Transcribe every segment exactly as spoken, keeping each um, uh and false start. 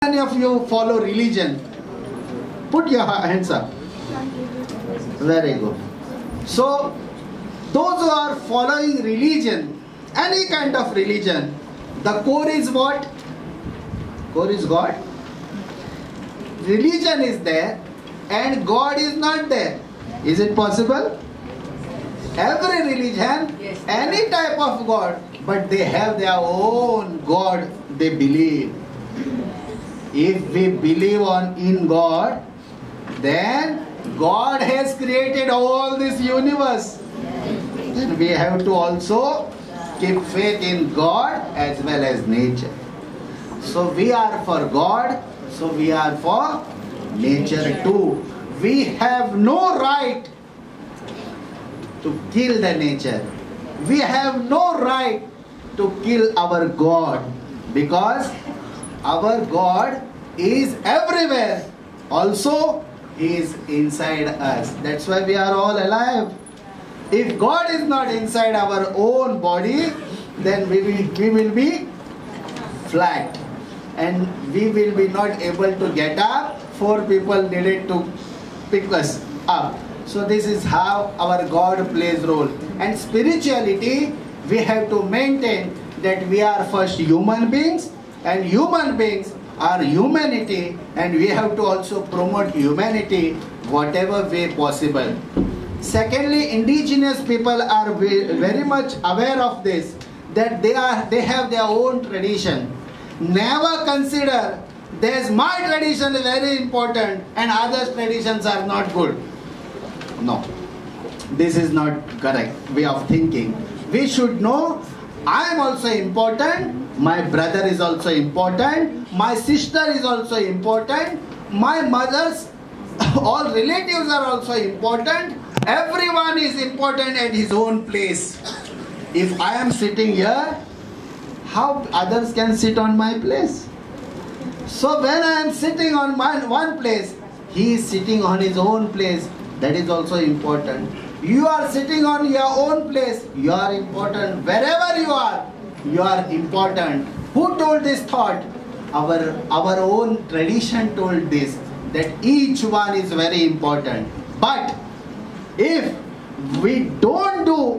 many of you follow religion? Put your hands up. Very good. So, those who are following religion, any kind of religion, the core is what? Core is God. Religion is there and God is not there. Is it possible? Every religion, yes, any type of God, but they have their own God they believe. If we believe on in God, then God has created all this universe. Then we have to also keep faith in God as well as nature. So we are for God, so we are for nature too. We have no right to kill the nature. We have no right to kill our God, because our God is everywhere. Also, He is inside us. That's why we are all alive. If God is not inside our own body, then we will, we will be flat. And we will be not able to get up. Four people needed to pick us up. So this is how our God plays role. And spirituality, we have to maintain that we are first human beings, and human beings are humanity, and we have to also promote humanity whatever way possible. Secondly, indigenous people are very much aware of this, that they are they have their own tradition. Never consider there's my tradition is very important and others' traditions are not good. No, this is not correct way of thinking. We should know I am also important, my brother is also important, my sister is also important, my mother's all relatives are also important. Everyone is important at his own place. If I am sitting here, how others can sit on my place? So when I am sitting on my one place, he is sitting on his own place. That is also important. You are sitting on your own place. You are important. Wherever you are, you are important. Who told this thought? Our, our own tradition told this, that each one is very important. But if we don't do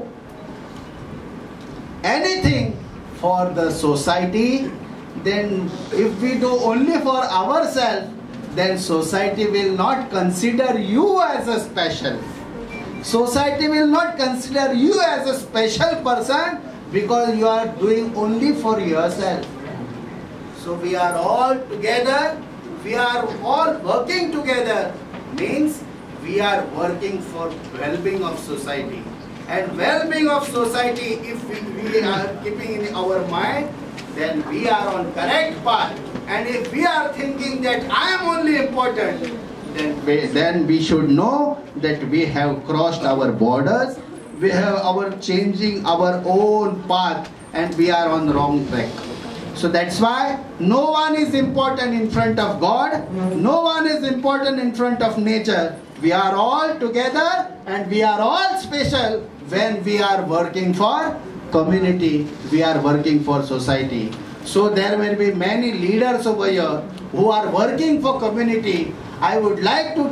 anything for the society, then if we do only for ourselves, then society will not consider you as a special. Society will not consider you as a special person because you are doing only for yourself. So we are all together, we are all working together, means we are working for well-being of society. And well-being of society, if we, we are keeping in our mind, then we are on correct path. And if we are thinking that I am only important, then we, then we should know that we have crossed our borders, we have our changing our own path, and we are on the wrong track. So that's why no one is important in front of God, no one is important in front of nature. We are all together and we are all special when we are working for community, we are working for society. So there will be many leaders over here who are working for community. I would like to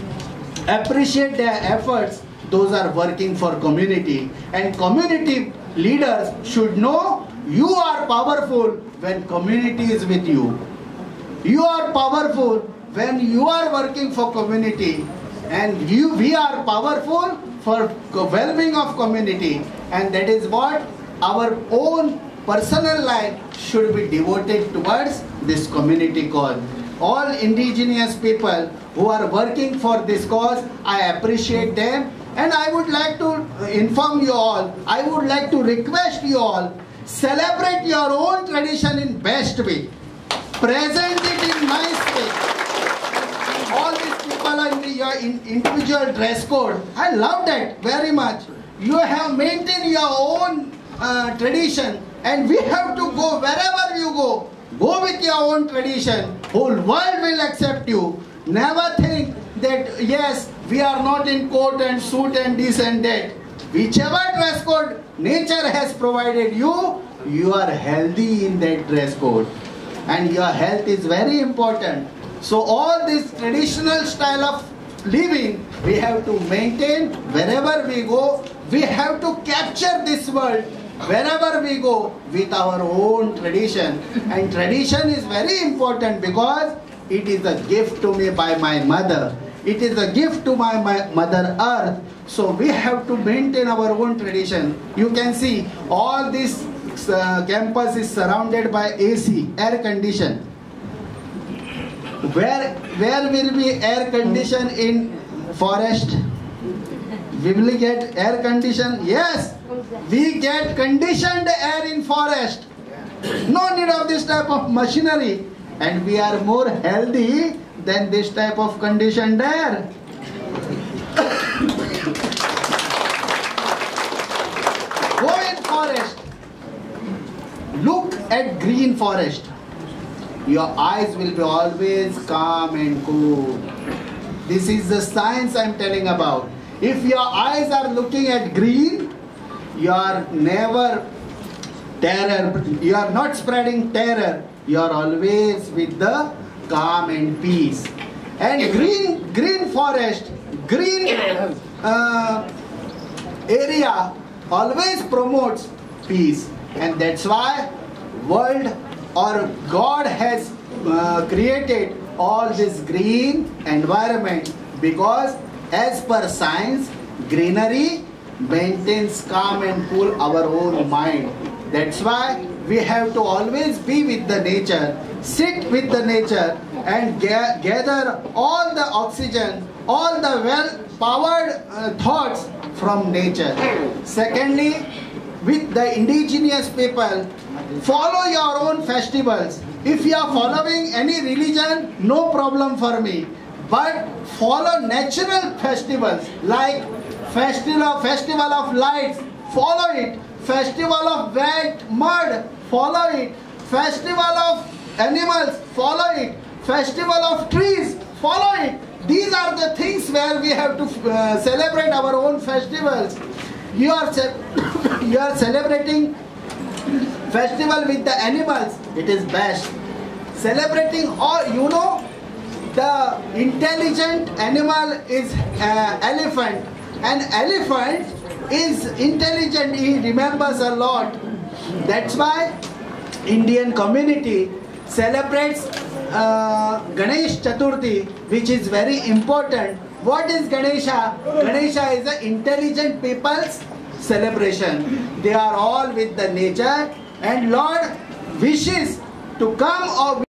appreciate their efforts. Those are working for community. And community leaders should know you are powerful when community is with you. You are powerful when you are working for community. And you, we are powerful for well-being of community. And that is what our own personal life should be devoted towards this community cause. All indigenous people who are working for this cause, I appreciate them. And I would like to inform you all, I would like to request you all, celebrate your own tradition in best way. Present it in nice way. All these people are in your individual dress code. I love that very much. You have maintained your own uh, tradition, and we have to go wherever you go. Go with your own tradition. Whole world will accept you. Never think that yes, we are not in coat and suit and this and that. Whichever dress code nature has provided you, you are healthy in that dress code. and your health is very important. So all this traditional style of living we have to maintain wherever we go. We have to capture this world wherever we go with our own tradition. And tradition is very important because it is a gift to me by my mother. It is a gift to my, my mother earth. So we have to maintain our own tradition. You can see all this uh, campus is surrounded by A C, air condition. Where, where will be air condition in forest? We will get air condition? Yes, we get conditioned air in forest. No need of this type of machinery. And we are more healthy than this type of conditioned air. Go in forest. Look at green forest. Your eyes will be always calm and cool. This is the science I am telling about. If your eyes are looking at green, you are never terror. You are not spreading terror. You are always with the calm and peace. And green, green forest, green uh, area always promotes peace. And that's why world or God has uh, created all this green environment, because as per science, greenery maintains calm and cool our own mind. That's why we have to always be with the nature, sit with the nature and ga gather all the oxygen, all the well-powered uh, thoughts from nature. Secondly, with the indigenous people, follow your own festivals. If you are following any religion, no problem for me. But follow natural festivals like festival, festival of lights, follow it. Festival of wet mud, follow it. Festival of animals, follow it. Festival of trees, follow it. These are the things where we have to uh, celebrate our own festivals. You are, you are celebrating festival with the animals, it is best. Celebrating all, you know, the intelligent animal is uh, elephant. An elephant is intelligent, he remembers a lot. That's why Indian community celebrates uh, Ganesh Chaturthi, which is very important. What is Ganesha? Ganesha is an intelligent people's celebration. They are all with the nature, and Lord wishes to come or